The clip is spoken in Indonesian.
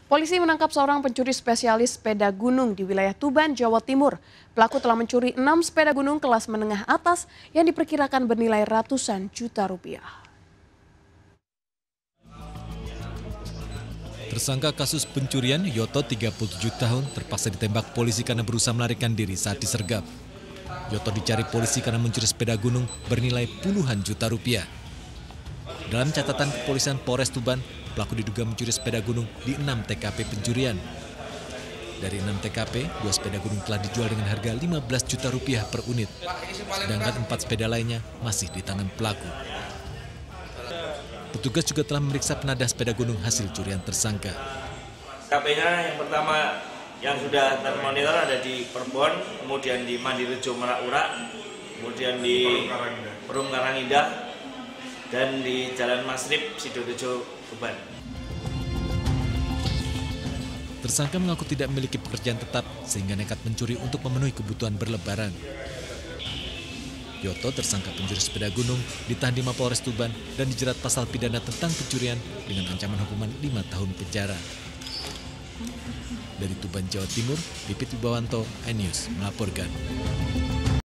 Polisi menangkap seorang pencuri spesialis sepeda gunung di wilayah Tuban, Jawa Timur. Pelaku telah mencuri 6 sepeda gunung kelas menengah atas yang diperkirakan bernilai ratusan juta rupiah. Tersangka kasus pencurian, Yoto 37 tahun, terpaksa ditembak polisi karena berusaha melarikan diri saat disergap. Yoto dicari polisi karena mencuri sepeda gunung bernilai puluhan juta rupiah. Dalam catatan kepolisian Polres Tuban, pelaku diduga mencuri sepeda gunung di 6 TKP pencurian. Dari 6 TKP, 2 sepeda gunung telah dijual dengan harga 15 juta rupiah per unit, sedangkan 4 sepeda lainnya masih di tangan pelaku. Petugas juga telah memeriksa penadah sepeda gunung hasil curian tersangka. TKP-nya yang pertama yang sudah termonitor ada di Perbon, kemudian di Mandirejo Merak-Urak, kemudian di Perum Karangindah, dan di Jalan Masrib, Sidorejo, Tuban. Tersangka mengaku tidak memiliki pekerjaan tetap sehingga nekat mencuri untuk memenuhi kebutuhan berlebaran. Yoto, tersangka pencuri sepeda gunung, ditahan di Mapolres Tuban dan dijerat pasal pidana tentang pencurian dengan ancaman hukuman 5 tahun penjara. Dari Tuban, Jawa Timur, Pipit Wibawanto, iNews melaporkan.